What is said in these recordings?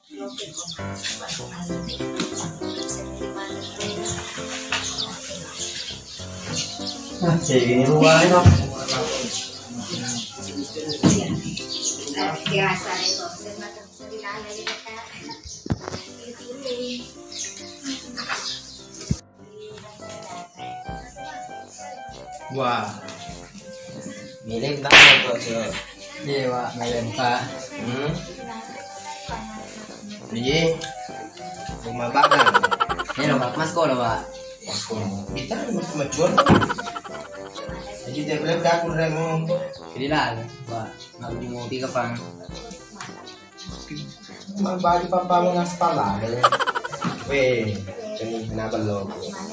Nah, kayak gini luar dong. Biasa itu, bisa dilalui kan. Wah, milik banget tuh sih. Iya, Pak, ngelen Pak. Iya, rumah bagan. Ini loh, Pak, Mas kok loh, Pak. Kita cuma jual. Jadi dia bilang aku remo. Jadi lah, Pak, nggak di ngopi ke Pang. Bagi papa mengaspal lah. Weh, jadi kenapa lo?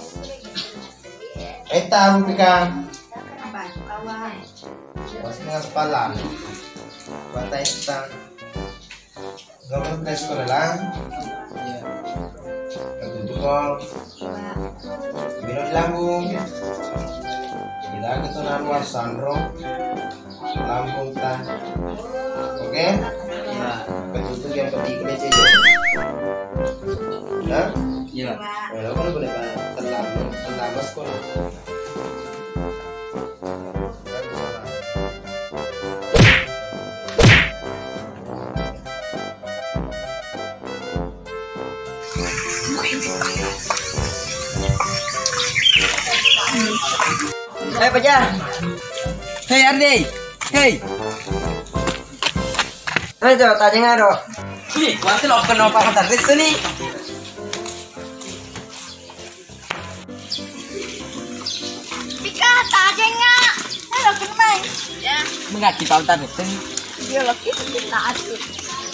Tahu pika. Masih mengaspal lah. Batai kita. Gambar press ko na lang. Iya. Nagtutugol. Binod lang kung ilagay ito na ruang sandro. Lampung ta. Okay? Iya. Patutug yung patikil na siya. Ha? Iya. Wala ko na ba na talamas ko na. Hei, Pajar. Hei, Ardi. Hei. Hei, coba tanya ngaro. Nih, masih lo kenal Pak Hasan itu nih. Pika, tanya nggak? Halo, kenapa? Ya. Mengaki Pak Hasan itu nih. Dia lagi kita asik.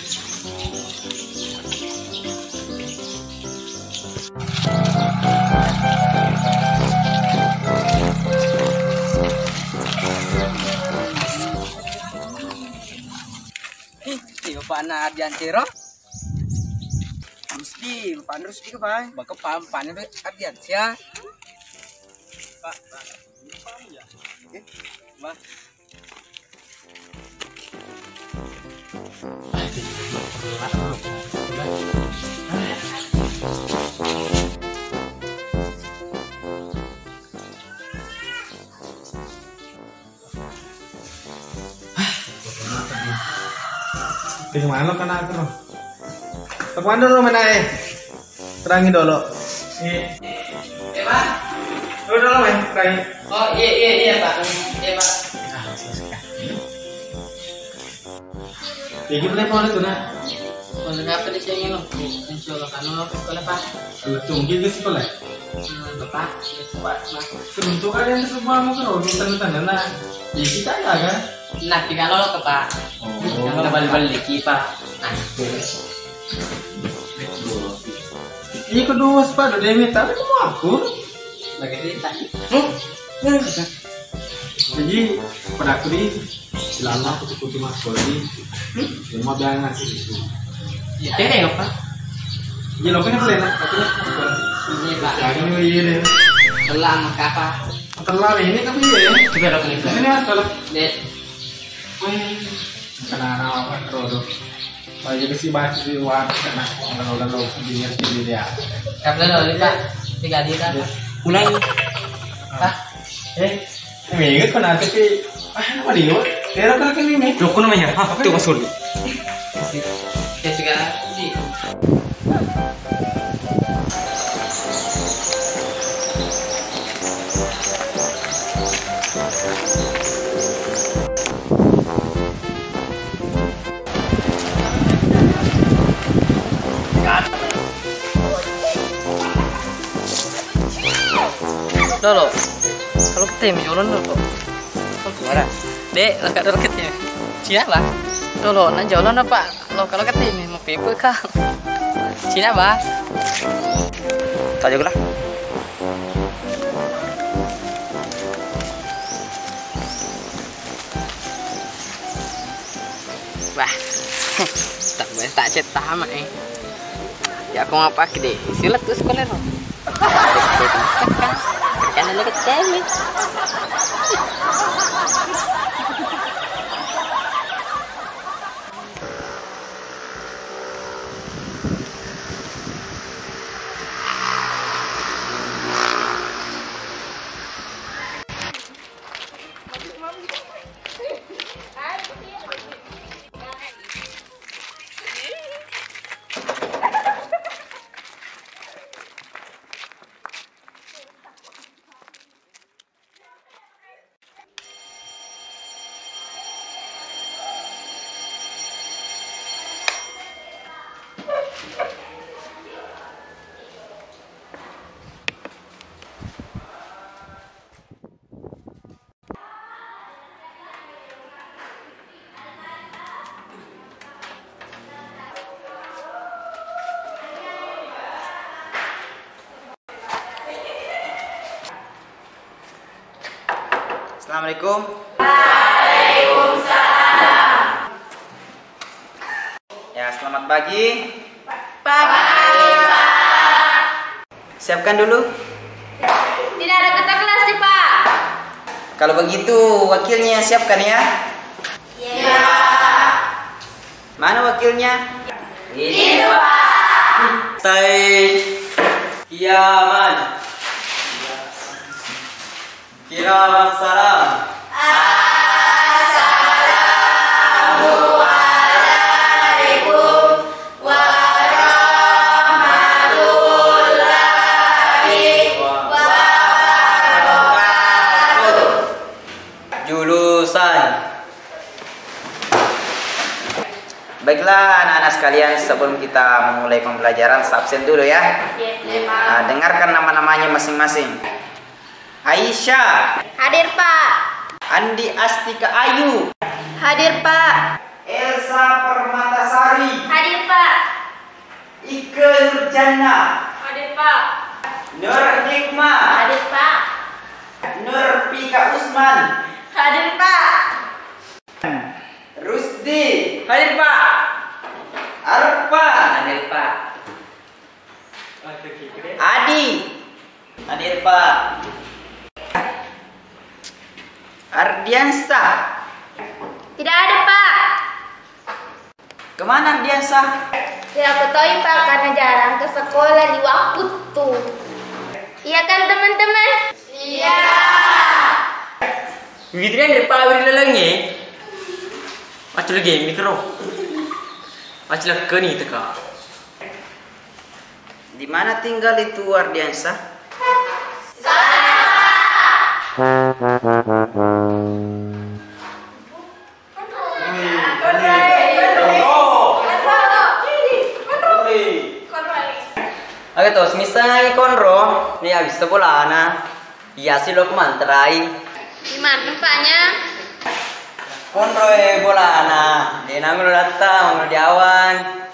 Pak na Ardian Cero. Rusdi, lupa Rusdi ke Pak. Baka pampan itu Ardian sia. Pak, ini kamu ya? Pak. Gimana lo kena aku? Tepuan dulu mana terangin dulu. Pak. Dulu terangin. Oh iya Pak. Iya Pak. Ya gimana mau itu nak? Kalau apa di sini lo? Insya Allah kan lo sekolah Pak. Tunggu ke sekolah. Bapak, Pak. Seruntuk ada yang semua mau kan urutan nah. Ya kita ya kan. Nah, tinggal lo ke Pak. Kita balik-balik Pak. Nah, ini kedua sepatu dia minta, tapi kamu aku. bagi cerita. Jadi pada aku di selama aku tuh mas koli, semua bilang ngasih itu. Ya, deh Pak. Jadi lo kan boleh nak, aku mas koli. Ini Pak. Lagi nih iya deh. Telah apa? Terlalu ini tapi ya. Coba lo kena. Ini mas kalau. Dek. Karena apa terus. Jadi si bahas di luar karena orang lo sendiri sendiri dia. Kapan lo Pak? 3 hari kan? Ulang. Pak. Ini kan nanti tapi apa dia? Dia orang kan ini. Lo kau namanya? Apa tuh masuk? Ya sekarang sih. Dolo, kalau kita yang jualan dulu, gimana? Dek, lengkap dulu kita. Cina bah, dolo, nan jualan apa? Lo kalau kita ini mau pipu kah? Cina bah, tak juga lah. Wah, tak cetak amat Ya aku ngapa deh? Silat tuh sekolah lo. Kan ada kecil. Assalamualaikum. Ya, selamat pagi. Siapkan dulu. Tidak ada kata kelas nih, Pak. Kalau begitu, wakilnya siapkan ya. Iya. Mana wakilnya? Ini, Pak. Kiaman. Kiramat salam. Jurusan. Baiklah anak-anak sekalian, sebelum kita memulai pembelajaran, absen dulu ya. Iya, Pak. Nah, dengarkan nama-namanya masing-masing. Aisyah, Hadir, Pak. Andi Astika Ayu, Hadir, Pak. Elsa Permatasari, Hadir, Pak. Ike Nurjana, Hadir, Pak. Nur Hikmah, Hadir, Pak. Nur Pika Usman, Hadir, Pak. Rusdi, Hadir Pak. Arfa, Hadir Pak. Adi, hadir Pak. Ardiansa, Tidak ada, Pak. kemana Ardiansa? Tidak ketahui, Pak, karena jarang ke sekolah di waktu tuh. Iya kan, teman-teman? Iya. Begitu dari Pak Wiri lelengnya. Macam lagi mikro. Macam lah ke ni teka. Di mana tinggal itu Ardiansa? Oke tuh, misalnya konro, ni habis tu pula na. Iya sih lo kumantrai. Di mana tempatnya? Konro bola na. Dia nangul datang, nangul diawan.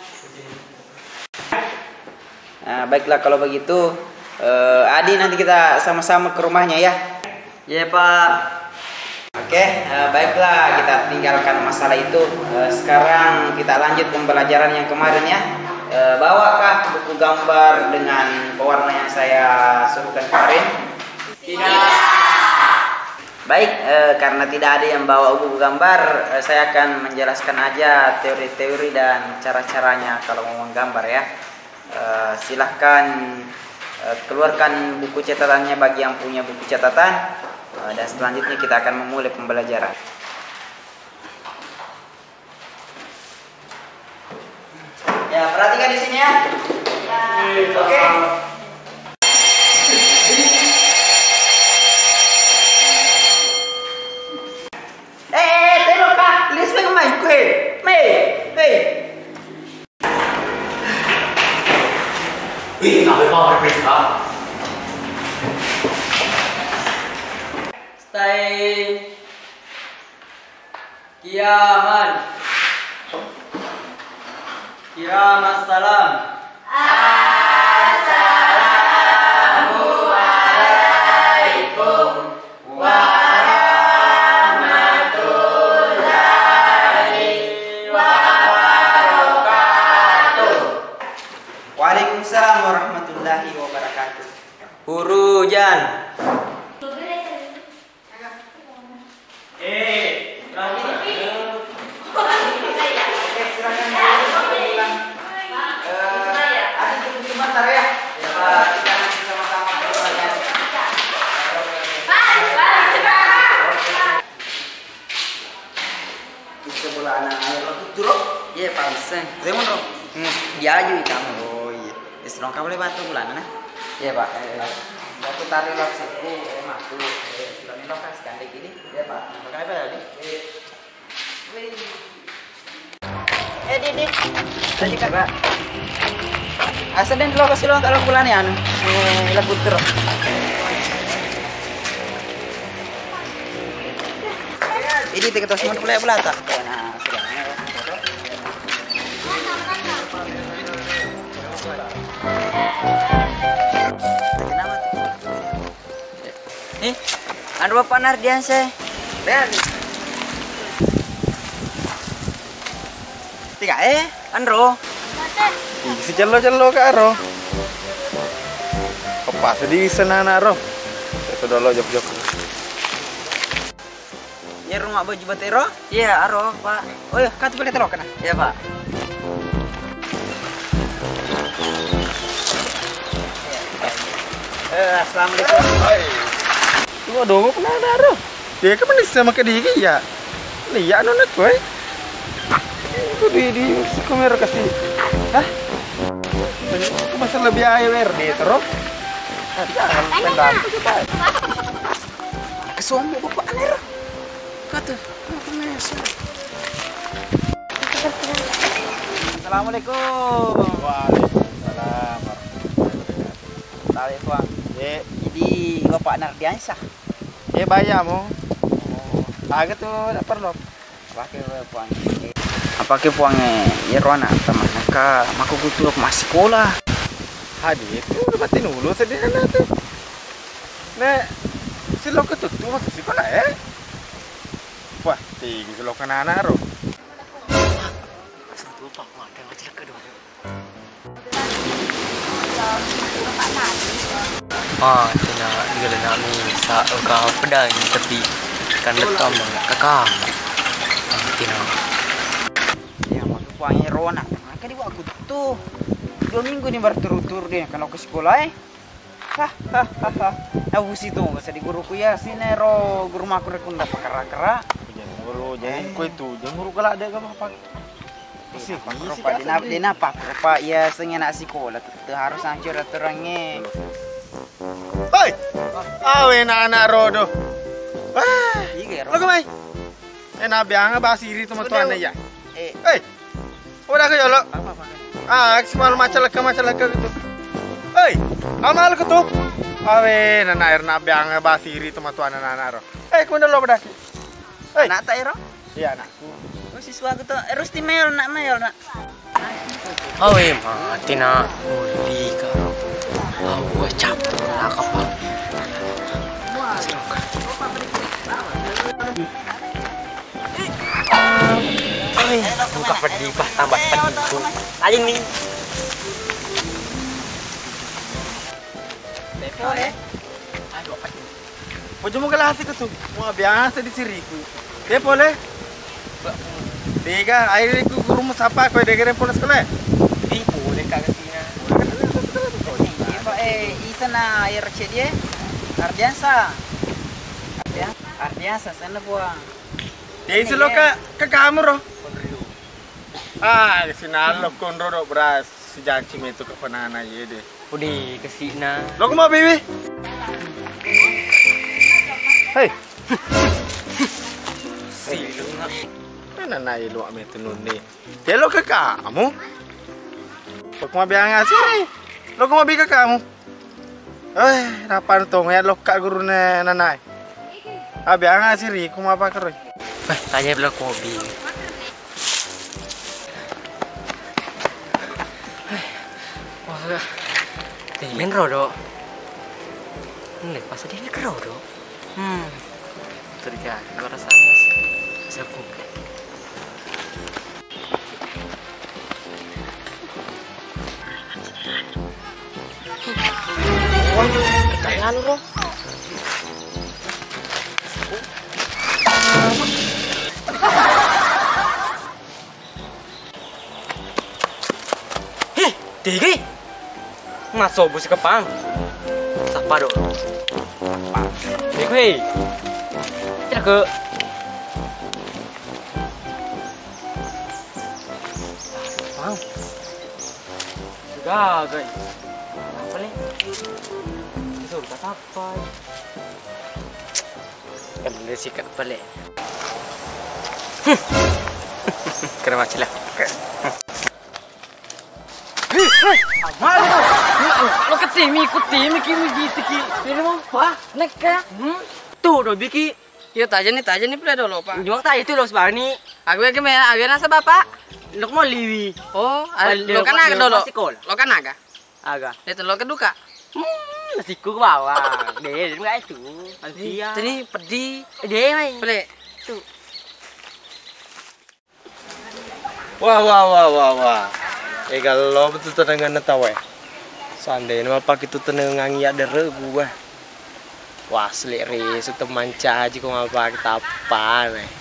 Nah, baiklah kalau begitu, Adi nanti kita sama-sama ke rumahnya ya. Ya Pak. Oke, baiklah kita tinggalkan masalah itu. Sekarang kita lanjut pembelajaran yang kemarin ya. Bawakah buku gambar dengan pewarna yang saya suruhkan kemarin? Tidak. Baik, karena tidak ada yang bawa buku gambar, saya akan menjelaskan aja teori-teori dan cara-caranya kalau mau menggambar ya. Silahkan keluarkan buku catatannya bagi yang punya buku catatan, dan selanjutnya kita akan memulai pembelajaran. Ya, perhatikan di sini ya. Oke. Tengok kak, lihat saya main kue, Stay. Kiaman. Kiramat salam. Waalaikumsalam warahmatullahi wabarakatuh. Hurujan. Sebentar ya. Kita nanti sama-sama belajar. Bisa bola anak air lalu turun. Iya Pak Sen. Lemon dong. Dia aja kamu. Oh iya. Istri kamu boleh bantu bulan nah. Iya Pak. Waktu tarik lokasiku, masuk. Bulan ini lokasi gandeng ini. Iya Pak. Makan apa tadi? Didik. Tadi Kak. Asa den lokasi lo kalau bulan ya anu. Lagu terus. Ini tiga tos mun mulai belata. Nah, sudah. Anu Bapak Nardian saya. Dan. Tiga Andro. Si celo-celo ka aro. Apa sedih senana ro. Itu dulu jok-jok. Ya rumah baju batero? Iya, aro, Pak. Oh iya, katu boleh terok kana? Iya, Pak. Assalamualaikum. Lu dong kena aro. Dia kan manis sama ke dia ya. Lihat nonet boy. Itu di kamera kasih. Hah? Aku masa lebih air di terus. Jangan pendam. Kesuami bapak aner. Kata, apa mesra? Assalamualaikum. Waalaikumsalam. Tahu Pak. Jadi bapak Nardiansyah. Bayar mo. Agak tuh tak perlu. Pakai puang. Apa ke puangnya? Ya Rona teman mereka maku butuh masih sekolah. Hadi itu udah batin dulu sedih kan tuh. Nek si lo ketutu masih sekolah ya? Wah, tinggi si lo kena anak ro. Satu pak makan kecil kedua. Tina gila nak ni sa kau pedang tapi kan letam kakak. Tina. Ya maku puangnya Rona. Maka di waktu tuh 2 minggu nih berturut-turut dia kalau ke sekolah hahaha. Aku situ nggak usah di guruku ya sini ro guru maku rekunda pakara-kara. Jangan guru jangan kau itu jangan guru kalau ada apa Sih, Pak Dina Pak ya sengen nak sekolah tu harus hancur aturannya. Hoi, awe anak rodo. Wah, Iya, lo kemai? Enak biang basiri tu matuan ya. Udah ke lo. Malu macam gitu. Hei, amal ke tu? Awe nana air nak biang basiri tu matuan anak ro. Kau dah lo bedak. Nak tak ero? Iya anakku. Siswa aku tuh harus timel nak. Oh iya, Tina uli karo. Gua capek nak kapal. Buka pedih bah tambah pedih tu. Aling ni. Boleh. Pojok mau kelas ke tu? Mau biasa di siriku. Dia boleh? Tiga, air itu guru siapa? Kau dengerin pola sekolah? Boleh kat sini. Iya Pak isana air cedie. Ardiansa sana buang. Dia isi lo ke kamu roh. Di sini lo konro do beras sejanci itu ke penana ye deh. Udah ke sini. Lo ke mau bibi? Hei. Silung. Nana ilo ame tunun ni. Dia lo ke kamu? Lo ke mau biang asih? Lo ke mau bi ke kamu? Rapan tong ya lo kak guru nana. Biang asih ri, ku mau apa keroi? Tanya belak kopi. Wah, tingin rodo. Ini pas dia ni kerodo. Terjadi gua rasa mas. Sebut. Kecayaan lo. Digi, masuk bus kepang. Siapa dong? Digi, tidak ke. Kepang. Juga, guys. Apa ni? Itu kata apa? Kan dia sikat balik. Kena macam lah. Lo ketimi kimi gitu ki. Ini mau apa? Neka. Tuh do biki. Yo taja nih pula dulu pak. Jual taja itu lo sebani. Aku lagi main, aku nasa bapak. Lo mau liwi. Oh, lo kan agak dulu. Lo kan agak. Agak. Itu lo keduka. nasiku ke bawah. Deh, enggak itu. Dia. Ini pedih. Deh, main. Boleh. Tuh. Wah. Kalau betul tenang tahu Sande nama pak itu tenang ngangi ada regu wah seliri seteman caji kau ngapa kita apa nih.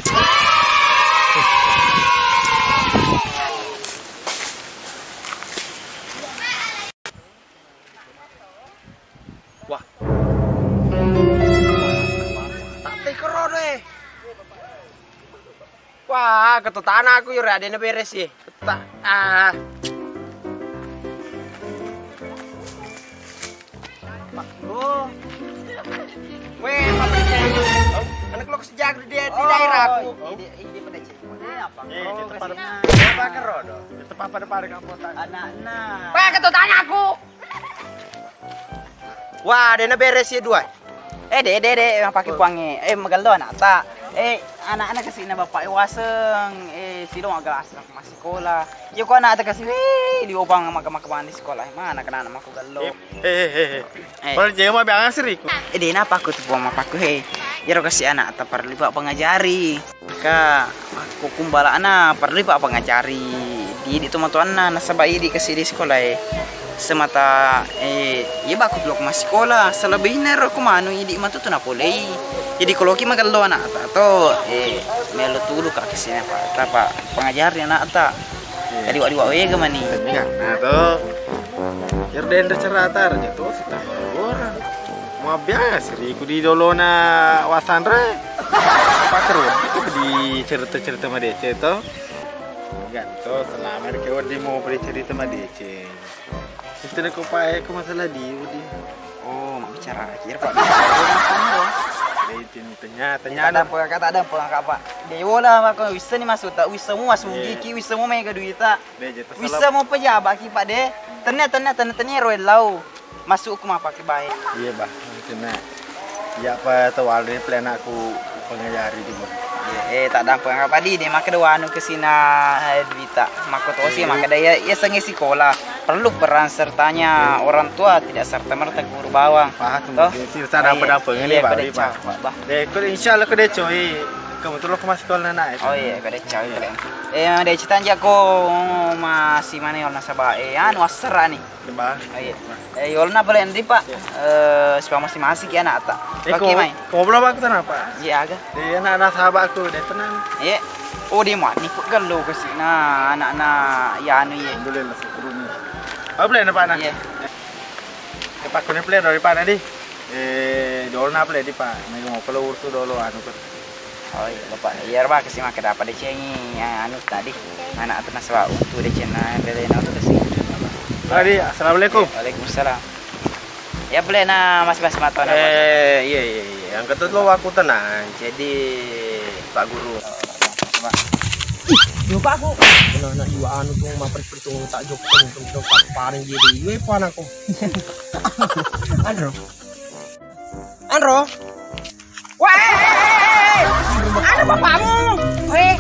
Wah. Tak tekro deh. Wah, ketutaan aku yur ada beres ya. Pak lo. Weh, apa ini? Anak lo sejak di daerah aku. Ini pada cewek apa? Apa kerodo? Itu papa depan kampung. Anak-anak. Wah, ketutaan aku. Wah, ada beres ya dua. Dede, yang pakai puangi. Magalo anak tak. Anak-anak kasi na bapak iwaseng. Silo agak asal masih sekolah. Yo ko anak kasi di upang makamakaman di sekolah. Mana kana nama ko gallo. Kalau jangan mau biang asri. Di na pa ko tu buang mapaku Yaro kasi anak ta perlu pak pengajari. Ka aku kumbala anak perlu pak pengajari. Di tuan na nasabai di kasi di sekolah semata ya baku blok masih sekolah selebihnya aku manu idi matutu na pulei jadi kalau kita magalo anak atau melo tulu ka kesini apa pengajarnya anak ta jadi wadi gamani nah tuh yerden cerita aja tuh setahun orang mau biasa sih aku di dolo na wasandre apa terus di cerita sama DC tuh ganto selama mereka wadi mau beri cerita sama DC itu nak upaya ke masalah di oh mau bicara kira pak tanya ada apa kata ada apa pak dewa lah maka bisa nih masuk tak bisa mau masuk gigi bisa mau mega duita bisa mau pejabat ki pak deh ternyata roel lau masuk aku mah pakai baik iya bah kena ya apa tahu already plan aku pengajari di bawah tak ada apa di deh maka dua anu kesina duita maka tuh sih maka daya ya sengi sekolah perlu peran sertanya orang tua tidak serta merta guru bawang toh sirta apa ini pak deh kalau insyaallah kau deh coy kamu tuh ke sekolah nak oh iya kau deh coy deh cita aku masih mana yang nasabah anu asera nih bah yolna boleh nanti pak supaya masih ya anak tak pakai main kau belum aku tenang pak iya agak dia anak sahabatku deh tenang iya oh dia mah nih kok galau kesina anak-anak ya anu ya boleh lah sekuruni oh boleh pak nah iya pak kau nih dari pak nanti jual napa di pak mau kalau urus dulu anu kan oh iya bapak iya pak kesini mah kenapa deh cengi anu tadi anak atas naswa untuk deh cina beli nau tuh sih Tadi, assalamualaikum. Waalaikumsalam. Ya boleh na mas mata na. Iya. Yang kedua aku tenang. Jadi Pak Guru. Lupa aku. Nah, iwa anu tuh mah perhitung tak jokeng untuk paling jadi. Iwe pan aku. Andro. Weh! Ada bapakmu. Weh.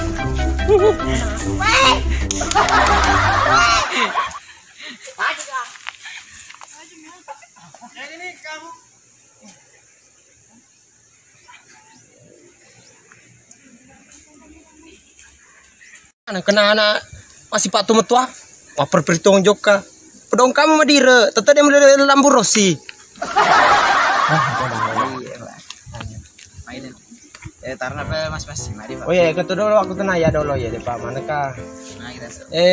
Ini kamu. Anak masih patu metua. Wah perhitung joka. Pedong kamu madira, tetap dia mulai lambu rosi. Tarna apa mas mari pak. Oh iya, ketu dulu aku tenang ya dulu ya, Pak. Manakah? Nah kita.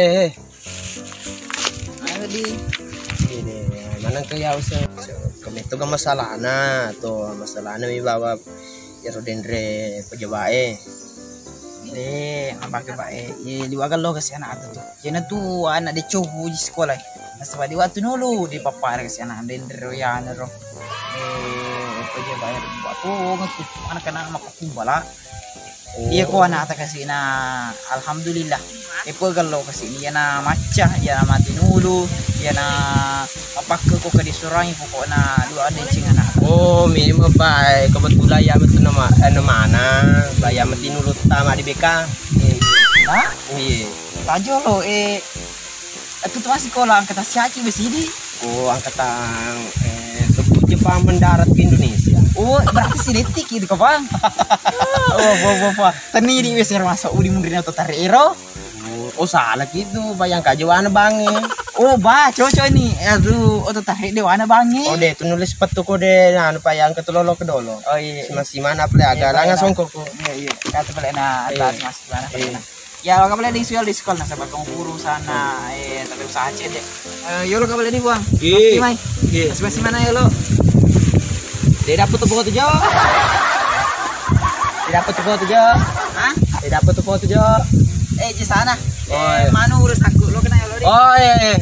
Ayo di. Ini mana kaya usah. Kami itu kan masalah mi bawa ya rodendre pejabat apa ke pak liwagan lo kasi anak tuh jadi tuh anak dia coba di sekolah nasaba di waktu nulu di papar kasi anak dendre ya nero pejabat aku ngaku anak-anak makakumbala iya ko anak ata kasi na alhamdulillah pagalo kasi niya na matcha ya na matinulu ya na apakko ko kadisurangi ko na dua ada cingana oh mi mabay kebetulan ya itu nama mana ya matinulu tama di BK ha iya tajo lo itu tuh masih sekolah angkatan siaki besidi oh angkatan Jepang mendarat ke Indonesia. Oh, berarti si detik itu kau bang. Oh, tani di wes masuk udi mundurin atau tarik ero. Oh salah gitu, bayangkan aja warna bange. Oh, cocok ini. Aduh, atau tarik deh warna bangi. Oh deh, tulis petu kode nah apa yang ketololo kedolo. Oh iya. Masih mana pula agak langas songkok. Iya. Kata pala na atas mas mana pala. Ya, kalau boleh di sekolah nah sabar kong guru sana. Tapi usaha aja deh. Yo lo kalau boleh dibuang. Iya. Mai. Masih mana ya lo? Dia dapat tuh foto jo. Dia dapat tuh foto jo. Hah? Dia dapat tuh foto jo. Di sana. Oh, iya. Mana urus aku? Lo kena ya lo deh. Oh iya.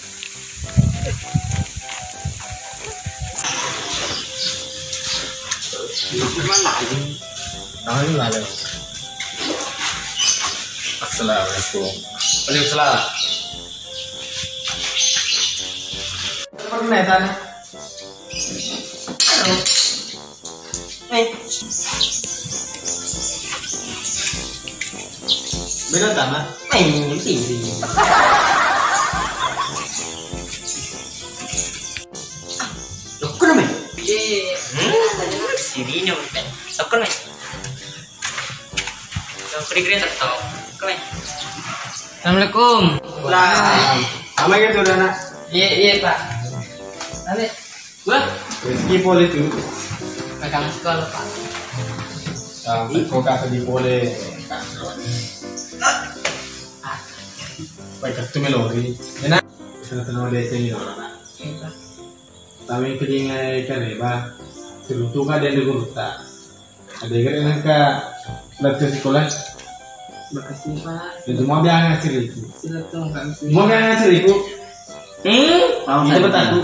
Assalamualaikum. Waalaikumsalam. Perkenalan. Beda tanah. Sih. Loh, kok namanya? Sini nih, aku nih. Assalamualaikum. Sama gitu udah nak. Iya Pak. Nanti gua Rezeki boleh tuh. pegang sekolah Pak. Kau kata di boleh. Baik itu melodi. Enak. Sana tenang deh ini orang. Tapi kedingai kareba. Terutu ka dia digurta. Ada yang ka letus sekolah. Makasih Pak. Itu mau biang hasil itu. Silakan Pak. Mau biang hasil itu. Itu betul tu.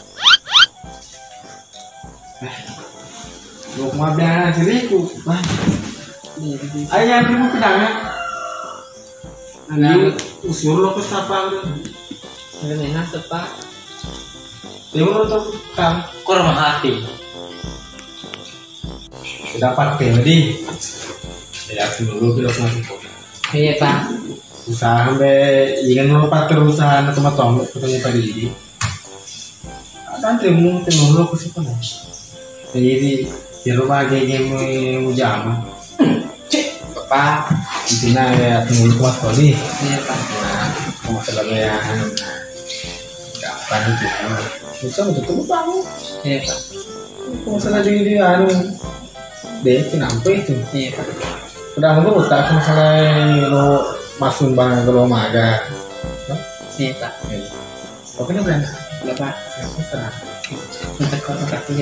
Lu mau biang hasil itu. Ayah yang mau pedangnya. Nanti usur lo ke siapa tu? Ini nasib Pak. Timur tu kam. Kurang hati. Dapat tadi. Ya dulu kita masuk. Iya Pak. Usaha sampai ingin melompat terus usaha teman-teman ketemu tadi ini. Ada temu lo ke siapa nih? Jadi di rumah game mujama. Pak. Di sana ya temu kemas tadi. Iya Pak. Nah, masalahnya ya kapan itu? Bisa betul bangun. Iya Pak. Masalah di anu deh kenapa itu? Iya Pak. Udah ngomong tak masalah lo masuk bang kalau maga. Iya Pak. Oke nih berani. Iya Pak. Untuk kontak ini.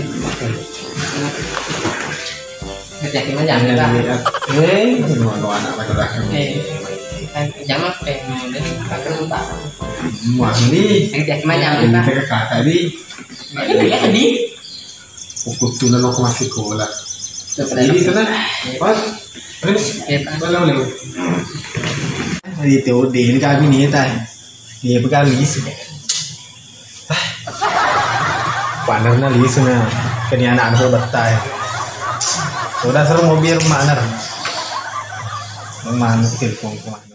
Kerja kita jangan Pak. Semua anak macam Jangan pengen dari kakak Pak. Wah ini Kerja kita jangan Pak. kita kata tadi. Iya tadi. Pukul tu lalu aku masih sekolah. Jadi sana, pas, boleh. Itu ini kami ni tay, ni pegang lis. Pandang na lis na, kani anak anak bertai. Sudah seru mobil mana? Mana telepon kemana?